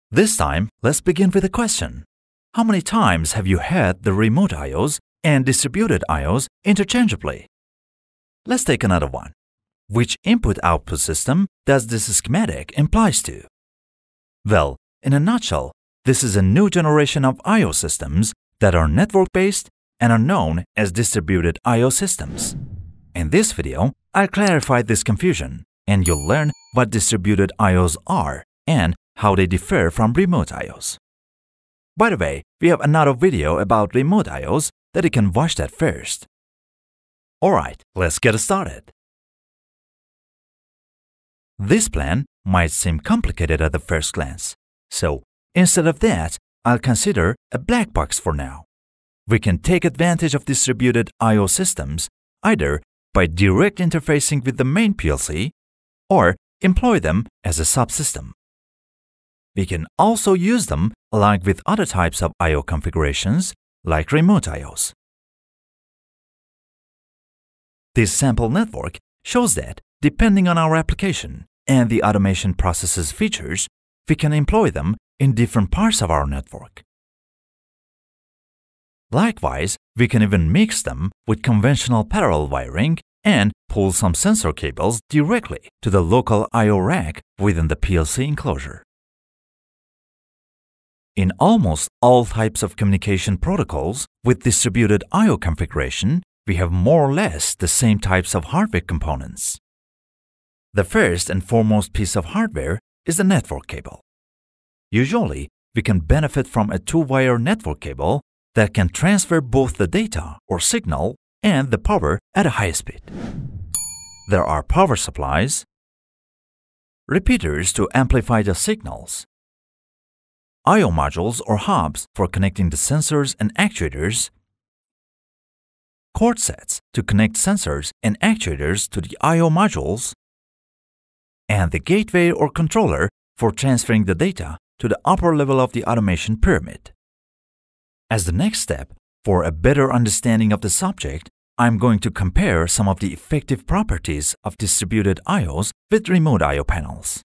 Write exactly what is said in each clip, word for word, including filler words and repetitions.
This time, let's begin with a question. How many times have you had the remote I Os and distributed I Os interchangeably? Let's take another one. Which input-output system does this schematic implies to? Well, in a nutshell, this is a new generation of I O systems that are network-based and are known as distributed I O systems. In this video, I'll clarify this confusion, and you'll learn what distributed I Os are and how they differ from remote I Os. By the way, we have another video about remote I Os that you can watch that first. Alright, let's get started. This plan might seem complicated at the first glance, so instead of that, I'll consider a black box for now. We can take advantage of distributed I O systems either by direct interfacing with the main P L C or employ them as a subsystem. We can also use them along with other types of I O configurations like remote I Os. This sample network shows that, depending on our application and the automation process's features, we can employ them in different parts of our network. Likewise, we can even mix them with conventional parallel wiring and pull some sensor cables directly to the local I O rack within the P L C enclosure. In almost all types of communication protocols with distributed I O configuration, we have more or less the same types of hardware components. The first and foremost piece of hardware is the network cable. Usually, we can benefit from a two-wire network cable that can transfer both the data or signal and the power at a high speed. There are power supplies, repeaters to amplify the signals, I O modules or hubs for connecting the sensors and actuators, cord sets to connect sensors and actuators to the I O modules, and the gateway or controller for transferring the data to the upper level of the automation pyramid. As the next step, for a better understanding of the subject, I'm going to compare some of the effective properties of distributed I Os with remote I O panels.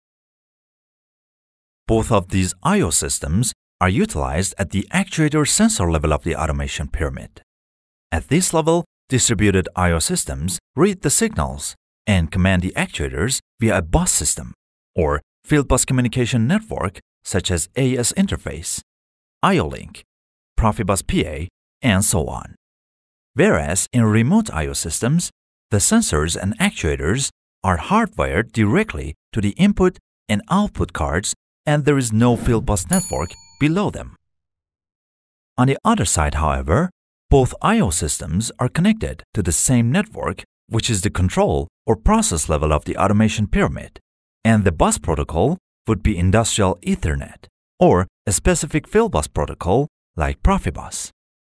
Both of these I O systems are utilized at the actuator sensor level of the automation pyramid. At this level, distributed I O systems read the signals and command the actuators via a bus system or field bus communication network such as A S interface, I O link, Profibus P A, and so on. Whereas in remote I O systems, the sensors and actuators are hardwired directly to the input and output cards, and there is no field bus network below them. On the other side, however, both I O systems are connected to the same network, which is the control or process level of the automation pyramid, and the bus protocol would be industrial Ethernet or a specific field bus protocol like Profibus.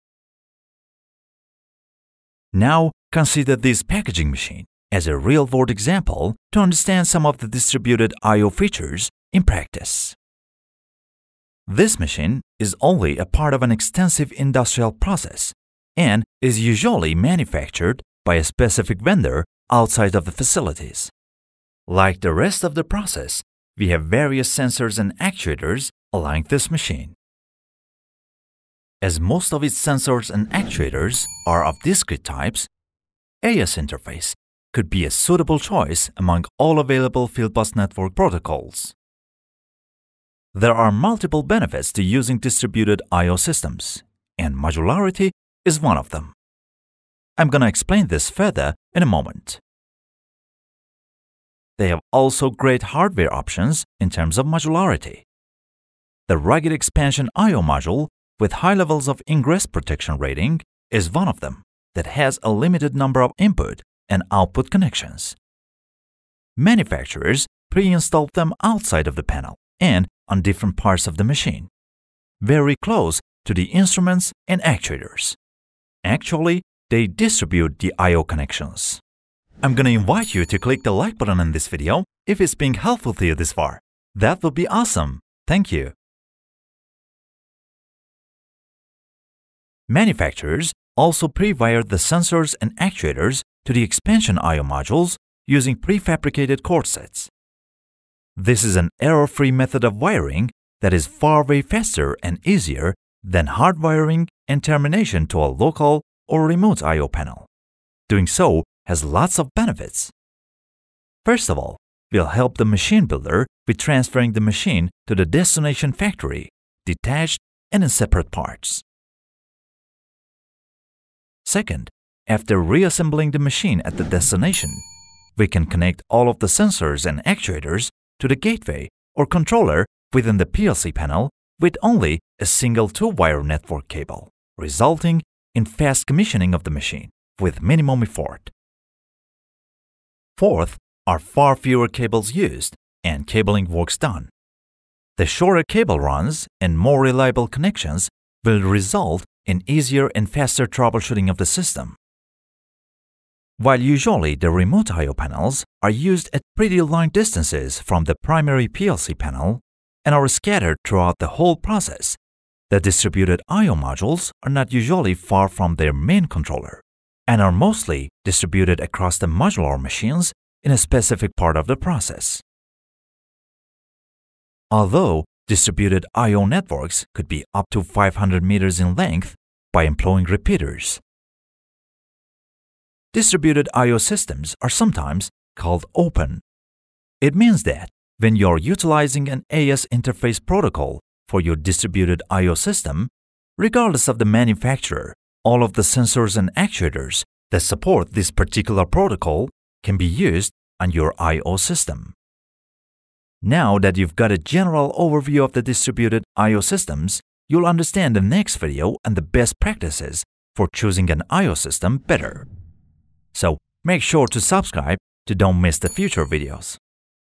Now consider this packaging machine as a real-world example to understand some of the distributed I O features in practice. This machine is only a part of an extensive industrial process and is usually manufactured by a specific vendor outside of the facilities. Like the rest of the process, we have various sensors and actuators along this machine. As most of its sensors and actuators are of discrete types, A S interface could be a suitable choice among all available fieldbus network protocols. There are multiple benefits to using distributed I O systems, and modularity is one of them. I'm going to explain this further in a moment. They have also great hardware options in terms of modularity. The rugged expansion I O module with high levels of ingress protection rating is one of them that has a limited number of input and output connections. Manufacturers pre-install them outside of the panel and on different parts of the machine, very close to the instruments and actuators. Actually, they distribute the I O connections. I'm gonna invite you to click the like button in this video if it's been helpful to you this far. That would be awesome. Thank you. Manufacturers also pre-wire the sensors and actuators to the expansion I O modules using prefabricated cord sets. This is an error-free method of wiring that is far way faster and easier than hardwiring and termination to a local or remote I O panel. Doing so has lots of benefits. First of all, we'll help the machine builder with transferring the machine to the destination factory, detached and in separate parts. Second, after reassembling the machine at the destination, we can connect all of the sensors and actuators to the gateway or controller within the P L C panel with only a single two-wire network cable, resulting in fast commissioning of the machine with minimum effort. Fourth, are far fewer cables used and cabling works done. The shorter cable runs and more reliable connections will result in easier and faster troubleshooting of the system. While usually the remote I O panels are used at pretty long distances from the primary P L C panel and are scattered throughout the whole process, the distributed I O modules are not usually far from their main controller and are mostly distributed across the modular machines in a specific part of the process. Although distributed I O networks could be up to five hundred meters in length by employing repeaters, distributed I O systems are sometimes called open. It means that when you're utilizing an A S interface protocol for your distributed I O system, regardless of the manufacturer, all of the sensors and actuators that support this particular protocol can be used on your I O system. Now that you've got a general overview of the distributed I O systems, you'll understand the next video and the best practices for choosing an I O system better. So make sure to subscribe to don't miss the future videos.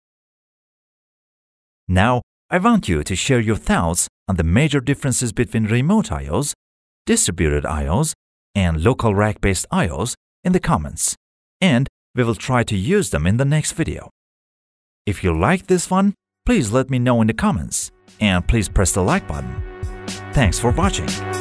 Now, I want you to share your thoughts on the major differences between remote I Os, distributed I Os, and local rack-based I Os in the comments, and we will try to use them in the next video. If you liked this one, please let me know in the comments, and please press the like button. Thanks for watching.